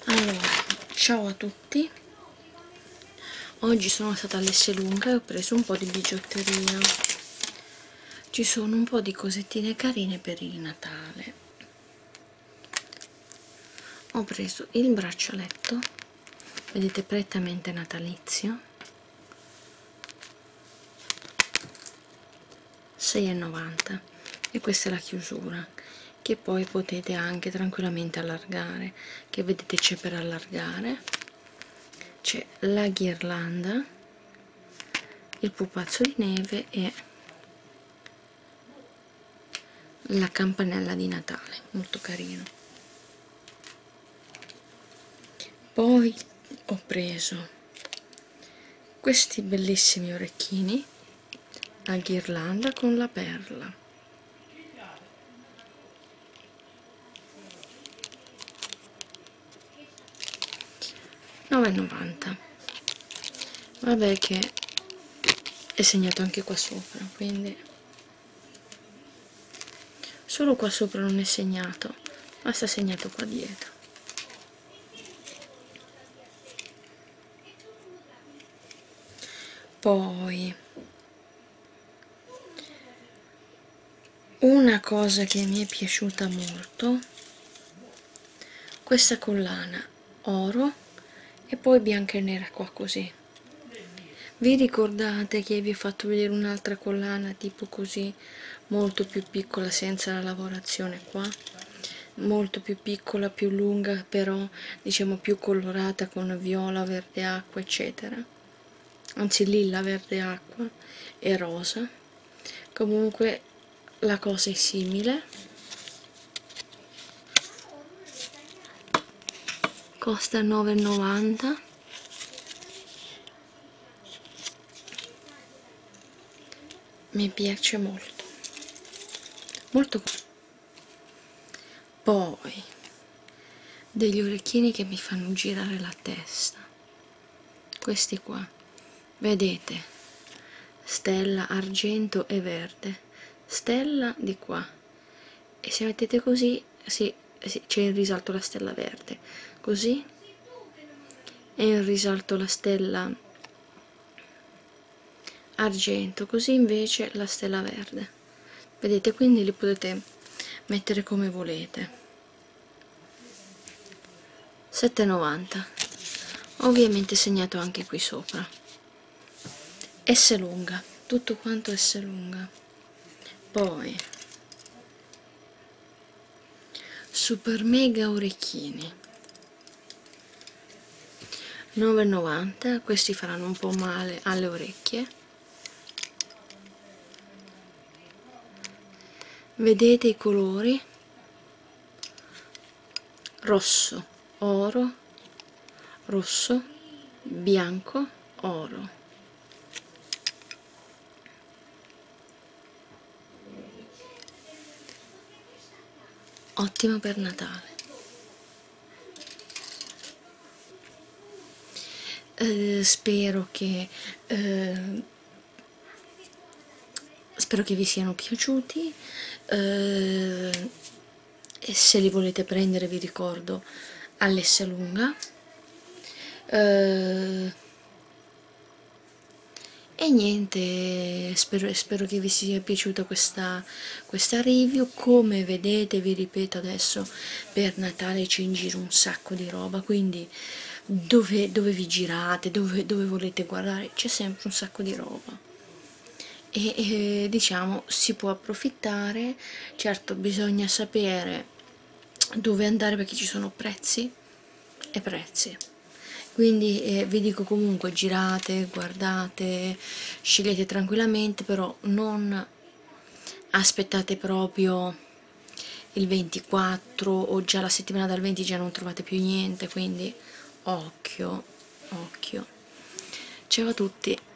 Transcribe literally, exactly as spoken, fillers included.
Allora, ciao a tutti. Oggi sono stata all'Esselunga e ho preso un po' di bigiotteria. Ci sono un po' di cosettine carine per il Natale. Ho preso il braccialetto, vedete, prettamente natalizio, sei e novanta, e questa è la chiusura, che poi potete anche tranquillamente allargare, che vedete c'è per allargare. C'è la ghirlanda, il pupazzo di neve e la campanella di Natale, molto carino. Poi ho preso questi bellissimi orecchini a ghirlanda con la perla. nove e novanta. Vabbè che è segnato anche qua sopra, quindi solo qua sopra non è segnato, ma sta segnato qua dietro. Poi una cosa che mi è piaciuta molto, questa collana oro e poi bianca e nera qua così. Vi ricordate che vi ho fatto vedere un'altra collana tipo così, molto più piccola, senza la lavorazione qua, molto più piccola, più lunga, però diciamo più colorata con viola, verde acqua eccetera, anzi lilla, verde acqua e rosa. Comunque la cosa è simile, costa nove e novanta. Mi piace molto molto. Poi degli orecchini che mi fanno girare la testa, questi qua, vedete, stella, argento e verde, stella di qua, e se mettete così sì, sì, c'è in risalto la stella verde, così, e in risalto la stella argento, così invece la stella verde, vedete, quindi li potete mettere come volete. sette e novanta, ovviamente segnato anche qui sopra. Esselunga, tutto quanto Esselunga. Poi super mega orecchini, nove e novanta, questi faranno un po' male alle orecchie. Vedete i colori? Rosso, oro, rosso, bianco, oro. Ottimo per Natale. Eh, spero che eh, spero che vi siano piaciuti. Eh, e se li volete prendere vi ricordo all'Esselunga. Eh, e niente, spero, spero che vi sia piaciuta questa, questa review. Come vedete, vi ripeto adesso, per Natale c'è in giro un sacco di roba, quindi dove, dove vi girate, dove, dove volete guardare, c'è sempre un sacco di roba. E, e diciamo si può approfittare. Certo, bisogna sapere dove andare perché ci sono prezzi e prezzi, quindi eh, vi dico comunque girate, guardate, scegliete tranquillamente, però non aspettate proprio il ventiquattro o già la settimana dal venti già non trovate più niente, quindi occhio, occhio. Ciao a tutti.